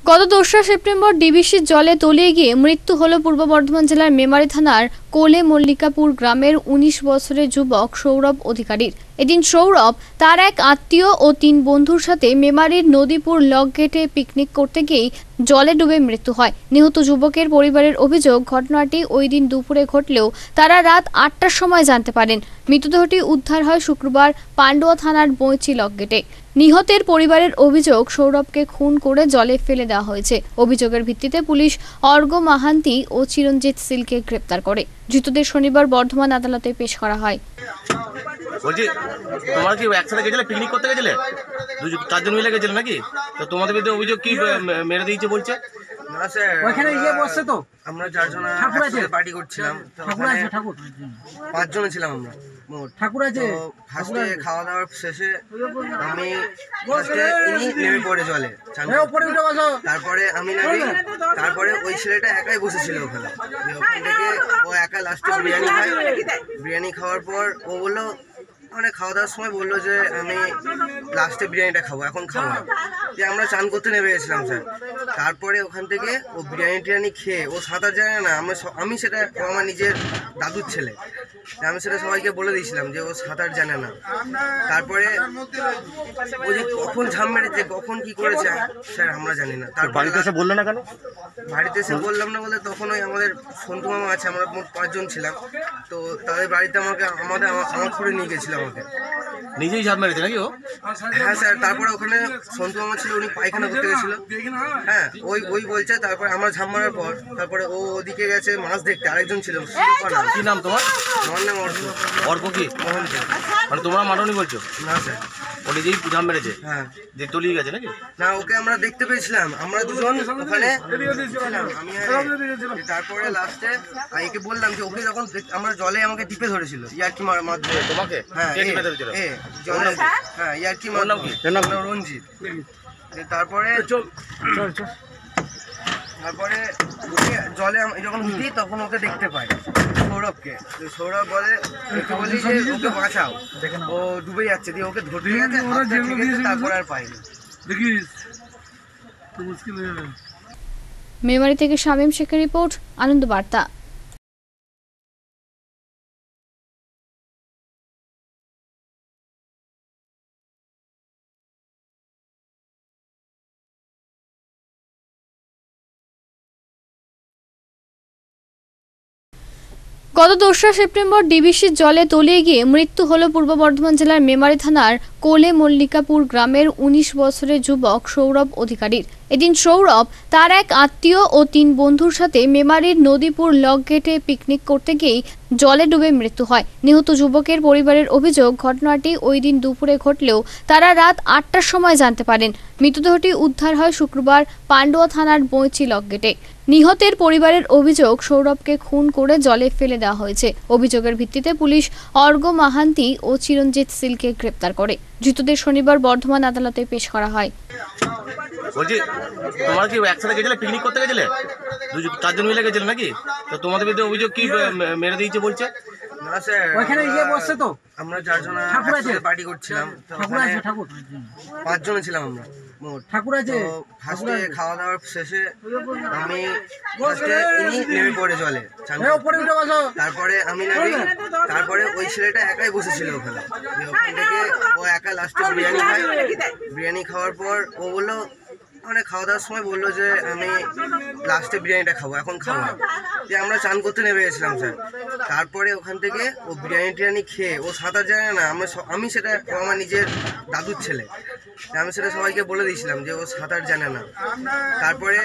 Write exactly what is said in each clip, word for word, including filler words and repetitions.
গত দোসরা সেপ্টেম্বর ডিবিসির জলে তলিয়ে গিয়ে মৃত্যু হল পূর্ব বর্ধমান জেলার মেমারি থানার কোলে মল্লিকাপুর গ্রামের উনিশ বছরের যুবক সৌরভ অধিকারীর। এদিন সৌরভ তার এক আত্মীয় ও তিন বন্ধুর সাথে মেমারির নদীপুর লক গেটে পিকনিক করতে গিয়ে জলে ডুবে মৃত্যু হয়। নিহত যুবকের পরিবারের অভিযোগ, ঘটনাটি ওই দিন দুপুরে ঘটলেও তারা রাত আটটার সময় জানতে পারেন। মৃতদেহটি উদ্ধার হয় শুক্রবার পান্ডুয়া থানার বৈচি লক গেটে। নিহতের পরিবারের অভিযোগ, সৌরভকে খুন করে জলে ফেলে দেওয়া হয়েছে। অভিযোগের ভিত্তিতে পুলিশ অর্ঘ মাহান্তি ও চিরঞ্জিত সিলকে গ্রেপ্তার করে। ধৃতদের শনিবার বর্ধমান আদালতে পেশ করা হয়। বলছি, তোমরা কি একসাথে গেছিলে, পিকনিক করতে গেছিলে? দুজন চারজন মিলে গেছিলে নাকি? তো তোমাদের বিরুদ্ধে অভিযোগ কি মেরে দিয়েছে বলছে? না স্যার, ওখানে গিয়ে বসছে তো আমরা চারজন একসাথে পার্টি করছিলাম। ঠাকুর আছে, ঠাকুর পাঁচজন ছিলাম আমরা মোট। ঠাকুর আছে। ফার্স্টে খাওয়া দাওয়ার শেষে আমি ফার্স্টে ইনি নেমে পড়ে জলে, তারপরে আমি নামি, তারপরে ওই ছেলেটা একাই বসেছিল ওখানে। ওখান থেকে ও একা লাস্টে বিরিয়ানি খায়। বিরিয়ানি খাওয়ার পর ও বললো, মানে খাওয়া দাওয়ার সময় বললো যে আমি লাস্টে বিরিয়ানিটা খাবো, এখন খাবো না। যে আমরা চান করতে নেমে গেছিলাম স্যার। তারপরে ওখান থেকে ও বিরিয়ানি টিরিয়ানি খেয়ে, ও সাঁতার জানে না, আমরা আমি সেটা আমার নিজের দাদুর ছেলে, আমি সেটা সবাইকে বলে দিয়েছিলাম যে ও সাঁতার জানে না। তারপরে ও যে কখন ঝাম মেরেছে, কখন কি করেছে স্যার আমরা জানি না। তার বাড়িতে এসে বললে না কেন? বাড়িতে এসে বললাম না বলে, তখন ওই আমাদের সন্তু মামা আছে, আমরা মোট পাঁচজন ছিলাম, তো তাদের বাড়িতে আমাকে আমাদের আমার করে নিয়ে গেছিল আমাকে। নিজেই ঝাঁপ মেরেছে নাকি ও? হ্যাঁ স্যার। তারপরে ওখানে সন্তু মামা ছিল, উনি পায়খানা করতে গেছিল। হ্যাঁ, ওই ওই বলছে। তারপরে আমরা ঝাঁপ মারার পর তারপরে ও ওদিকে গেছে মাছ দেখতে, আরেকজন ছিল। কি নাম তোমার? আমার নাম অর্ঘ। অর্ঘ কি? মোহন। মানে তোমরা মারনি বলছো? না স্যার, ও নিজেই ঝাঁপ মেরেছে। হ্যাঁ, যে তলিয়ে গেছে নাকি? না, ওকে আমরা দেখতে পেয়েছিলাম, আমরা দুজন ওখানে ছিলাম। আমি তারপরে লাস্টে একে বললাম যে ওকে যখন আমরা জলে আমাকে টিপে ধরেছিল ইয়ার্কি মাধ্যমে। তোমাকে? হ্যাঁ, জলে। হ্যাঁ, ইয়ার্কি মাধ্যমে। রঞ্জিত। তারপরে তারপরে ওকে জলে যখন উঠি তখন ওকে দেখতে পাই, সৌরভকে। সৌরভ বলে, বলি যে ওকে বাঁচাও, ও ডুবে যাচ্ছে। দিয়ে ওকে ধরতে গেছে, তারপরে আর পাইনি। মেমারি থেকে শামীম শেখের রিপোর্ট, আনন্দ বার্তা। গত দোসরা সেপ্টেম্বর ডিবিসির জলে তলিয়ে গিয়ে মৃত্যু হল পূর্ব বর্ধমান জেলার মেমারি থানার কোলে মল্লিকাপুর গ্রামের উনিশ বছরের যুবক সৌরভ অধিকারীর। এদিন সৌরভ তার এক আত্মীয় ও তিন বন্ধুর সাথে মেমারির নদীপুর লক গেটে পিকনিক করতে গিয়ে জলে ডুবে মৃত্যু হয়। নিহত যুবকের পরিবারের অভিযোগ, ঘটনাটি ওই দিন দুপুরে ঘটলেও তারা রাত আটটার সময় জানতে পারেন। মৃতদেহটি উদ্ধার হয় শুক্রবার পান্ডুয়া থানার বৈচি লক গেটে। নিহতের পরিবারের অভিযোগ, সৌরভকে খুন করে জলে ফেলে দেওয়া হয়েছে। অভিযোগের ভিত্তিতে পুলিশ অর্ঘ মাহান্তি ও চিরঞ্জিত সিলকে গ্রেপ্তার করে। ধৃতদের শনিবার বর্ধমান আদালতে পেশ করা হয়। বলছি, তোমরা কি একসাথে গেছিলে, পিকনিক করতে গেছিলে? দুজন চারজন মিলে গেছিলে নাকি? তো তোমাদের বিরুদ্ধে অভিযোগ কি মেরে দিয়েছে বলছে? না স্যার, ওখানে গিয়ে বসছে তো আমরা চারজন একসাথে পার্টি করছিলাম। ঠাকুর পাঁচজন ছিলাম আমরা মোট। ঠাকুর আছে। ফার্স্টে খাওয়া দাওয়ার শেষে আমি ফার্স্টে ইনি নেমে পড়ে জলে, তারপরে আমি নামি, তারপরে ওই ছেলেটা একাই বসেছিল ওখানে। ওখান থেকে ও একা লাস্টে বিরিয়ানি খায়। বিরিয়ানি খাওয়ার পর ও বললো, মানে খাওয়া দাওয়ার সময় বললো যে আমি লাস্টে বিরিয়ানিটা খাবো, এখন খাবো না। যে আমরা চান করতে নেমে গেছিলাম স্যার। তারপরে ওখান থেকে ও বিরিয়ানি টিরিয়ানি খেয়ে, ও সাঁতার জানে না, আমরা আমি সেটা আমার নিজের দাদুর ছেলে, আমি সেটা সবাইকে বলে দিয়েছিলাম যে ও সাঁতার জানে না। তারপরে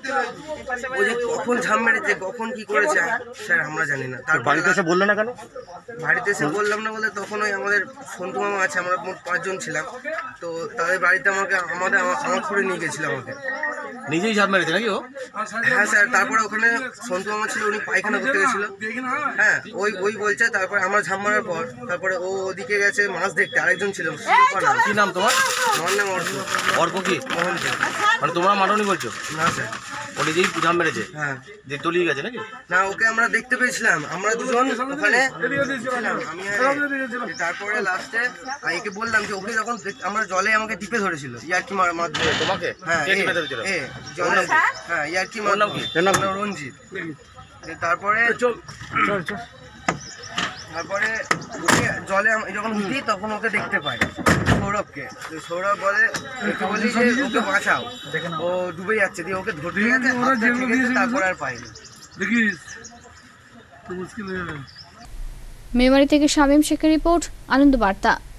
ও যে কখন ঝাম মেরেছে, কখন কি করেছে স্যার আমরা জানি না। তার বাড়িতে এসে বললে না কেন? বাড়িতে এসে বললাম না বলে, তখন ওই আমাদের সন্তু মামা আছে, আমরা মোট পাঁচজন ছিলাম, তো তাদের বাড়িতে আমাকে আমাদের আমার করে নিয়ে গেছিল আমাকে। নিজেই ঝাঁপ মেরেছে নাকি ও? হ্যাঁ স্যার। তারপরে ওখানে সন্তু মামা ছিল, উনি পায়খানা করতে গেছিল। হ্যাঁ, ওই ওই বলছে। তারপরে আমরা ঝাঁপ মারার পর তারপরে ও ওদিকে গেছে মাছ দেখতে, আরেকজন ছিল। কি নাম তোমার? আমার নাম অর্ঘ। অর্ঘ কি? মোহন। মানে তোমরা মারনি বলছো? না স্যার। ও নিজেই ঝাম মেরেছে, হ্যাঁ যে তলিয়ে গেছে নাকি? না, ওকে আমরা দেখতে পেয়েছিলাম, আমরা দুজন ওখানে ছিলাম, আমি আর এ। তারপরে লাস্টে একে বললাম যে ওকে যখন দেখ- আমরা জলে আমাকে টিপে ধরেছিল ইয়ার্কি মাধ্যমে। তোমাকে হ্যাঁ কে এ, টিপে ধরেছিল? এ, জলে হ্যাঁ ইয়ার্কি ওর নাম কি? মাধ্যমে রঞ্জিত। যে তারপরে তারপরে ওকে জলে আম- যখন উঠি তখন ওকে দেখতে পাই, সৌরভকে। তো সৌরভ বলে, ওকে বলি যে ওকে বাঁচাও, ও ডুবে যাচ্ছে, দিয়ে ওকে ধরতে গেছে, হাতটা ঠিক আছে, তারপর আর পাইনি। মেমারি থেকে শামীম শেখের রিপোর্ট, আনন্দ বার্তা।